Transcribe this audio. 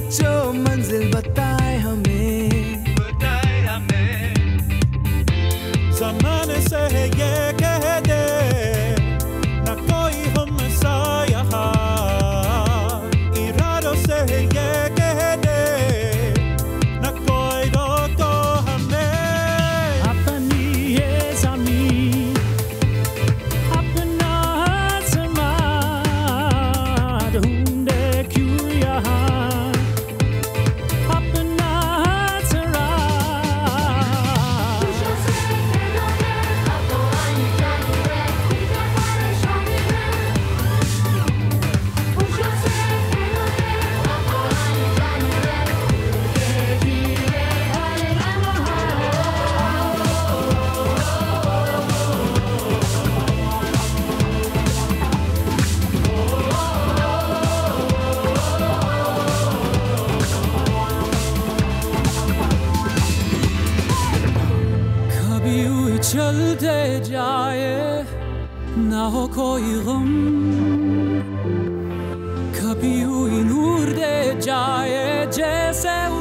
जो मंजिल बताए हमें ज़माने से ये कह दे न कोई हमसा यहाँ, इरादों से ये कह दे न कोई रोको हमें। अपनी ये ज़मीन अपना आसमां ढूंढे क्यों यहाँ अपना आसरा। कभी यूं ही चलते जाए ना हो कोई गम, कभी यूं ही नूर दे जाए जैसे